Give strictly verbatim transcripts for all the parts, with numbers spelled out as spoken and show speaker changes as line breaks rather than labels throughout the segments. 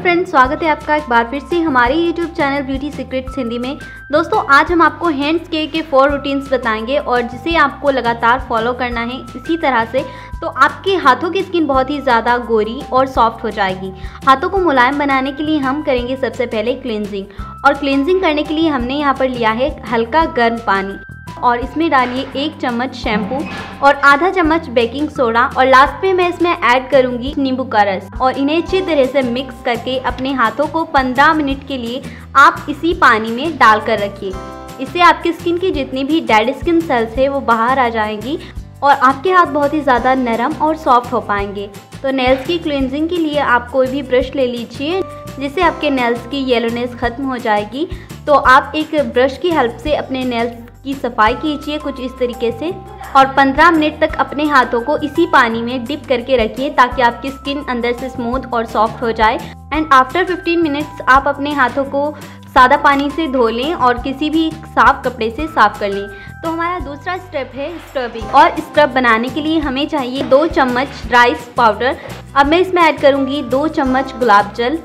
Friends, स्वागत है आपका एक बार फिर से हमारे YouTube channel beauty secrets Hindi में। दोस्तों, आज हम आपको हैंड्स केयर के फोर रूटीन्स बताएंगे और जिसे आपको लगातार फॉलो करना है इसी तरह से, तो आपके हाथों की स्किन बहुत ही ज़्यादा गोरी और सॉफ्ट हो जाएगी। हाथों को मुलायम बनाने के लिए हम करेंगे सबसे पहले क्लींजिंग, और क्लींजिंग करने के लिए हमने यहाँ पर लिया है हल्का गर्म पानी और इसमें डालिए एक चम्मच शैम्पू और आधा चम्मच बेकिंग सोडा और लास्ट में मैं इसमें ऐड करूंगी नींबू का रस और इन्हें अच्छी तरह से मिक्स करके अपने हाथों को पंद्रह मिनट के लिए आप इसी पानी में डाल कर रखिए। इससे आपकी स्किन की जितनी भी डेड स्किन सेल्स है वो बाहर आ जाएंगी और आपके हाथ बहुत ही ज़्यादा नरम और सॉफ्ट हो पाएंगे। तो नेल्स की क्लींजिंग के लिए आप कोई भी ब्रश ले लीजिए जिससे आपके नेल्स की येलोनेस ख़त्म हो जाएगी। तो आप एक ब्रश की हेल्प से अपने नेल्स की सफाई कीजिए कुछ इस तरीके से और पंद्रह मिनट तक अपने हाथों को इसी पानी में डिप करके रखिए ताकि आपकी स्किन अंदर से स्मूथ और सॉफ्ट हो जाए। एंड आफ्टर फिफ्टीन मिनट्स आप अपने हाथों को सादा पानी से धो लें और किसी भी साफ कपड़े से साफ कर लें। तो हमारा दूसरा स्टेप है स्क्रबिंग, और स्क्रब बनाने के लिए हमें चाहिए दो चम्मच राइस पाउडर। अब मैं इसमें ऐड करूँगी दो चम्मच गुलाब जल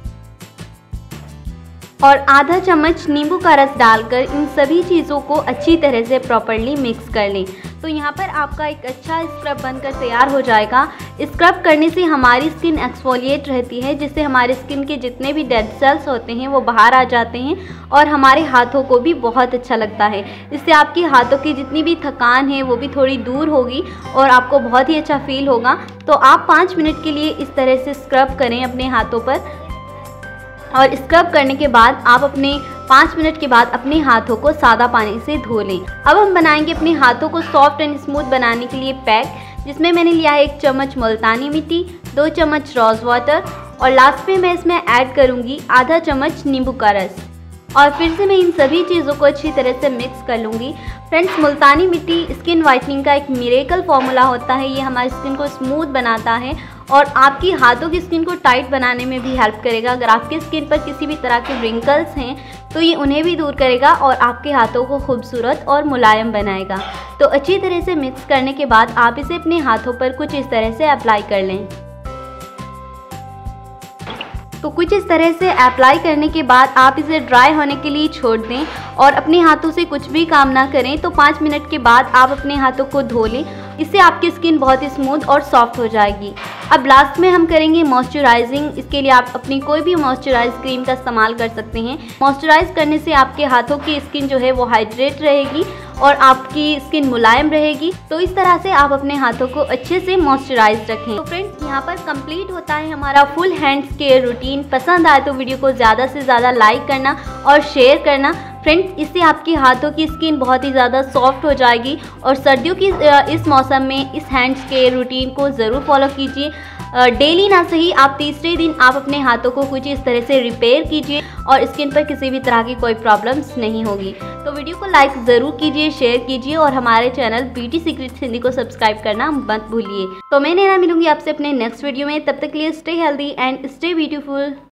और आधा चम्मच नींबू का रस डालकर इन सभी चीज़ों को अच्छी तरह से प्रॉपर्ली मिक्स कर लें। तो यहाँ पर आपका एक अच्छा स्क्रब बनकर तैयार हो जाएगा। स्क्रब करने से हमारी स्किन एक्सफोलिएट रहती है जिससे हमारे स्किन के जितने भी डेड सेल्स होते हैं वो बाहर आ जाते हैं और हमारे हाथों को भी बहुत अच्छा लगता है। इससे आपके हाथों की जितनी भी थकान है वो भी थोड़ी दूर होगी और आपको बहुत ही अच्छा फील होगा। तो आप पाँच मिनट के लिए इस तरह से स्क्रब करें अपने हाथों पर और स्क्रब करने के बाद आप अपने पाँच मिनट के बाद अपने हाथों को सादा पानी से धो लें। अब हम बनाएंगे अपने हाथों को सॉफ्ट एंड स्मूथ बनाने के लिए पैक, जिसमें मैंने लिया है एक चम्मच मुल्तानी मिट्टी, दो चम्मच रोज़ वाटर और लास्ट में मैं इसमें ऐड करूँगी आधा चम्मच नींबू का रस और फिर से मैं इन सभी चीज़ों को अच्छी तरह से मिक्स कर लूँगी। फ्रेंड्स, मुल्तानी मिट्टी स्किन वाइटनिंग का एक मिरेकल फॉर्मूला होता है। ये हमारी स्किन को स्मूथ बनाता है और आपकी हाथों की स्किन को टाइट बनाने में भी हेल्प करेगा। अगर आपकी स्किन पर किसी भी तरह के रिंकल्स हैं तो ये उन्हें भी दूर करेगा और आपके हाथों को खूबसूरत और मुलायम बनाएगा। तो अच्छी तरह से मिक्स करने के बाद आप इसे अपने हाथों पर कुछ इस तरह से अप्लाई कर लें। तो कुछ इस तरह से अप्लाई करने के बाद आप इसे ड्राई होने के लिए छोड़ दें और अपने हाथों से कुछ भी काम ना करें। तो पाँच मिनट के बाद आप अपने हाथों को धो लें, इससे आपकी स्किन बहुत ही स्मूथ और सॉफ्ट हो जाएगी। अब लास्ट में हम करेंगे मॉइस्चराइजिंग। इसके लिए आप अपनी कोई भी मॉइस्चराइज क्रीम का इस्तेमाल कर सकते हैं। मॉइस्चराइज करने से आपके हाथों की स्किन जो है वो हाइड्रेट रहेगी और आपकी स्किन मुलायम रहेगी। तो इस तरह से आप अपने हाथों को अच्छे से मॉइस्चराइज रखें। तो फ्रेंड्स, यहाँ पर कंप्लीट होता है हमारा फुल हैंड्स केयर रूटीन। पसंद आए तो वीडियो को ज़्यादा से ज़्यादा लाइक करना और शेयर करना। फ्रेंड्स, इससे आपके हाथों की स्किन बहुत ही ज़्यादा सॉफ्ट हो जाएगी और सर्दियों की इस मौसम में इस हैंड्स केयर रूटीन को ज़रूर फॉलो कीजिए। डेली ना सही, आप तीसरे दिन आप अपने हाथों को कुछ इस तरह से रिपेयर कीजिए और स्किन पर किसी भी तरह की कोई प्रॉब्लम्स नहीं होगी। तो वीडियो को लाइक ज़रूर कीजिए, शेयर कीजिए और हमारे चैनल ब्यूटी सीक्रेट्स हिंदी को सब्सक्राइब करना मत भूलिए। तो मैं नैना मिलूंगी आपसे अपने नेक्स्ट वीडियो में। तब तक के लिए stay healthy and stay beautiful.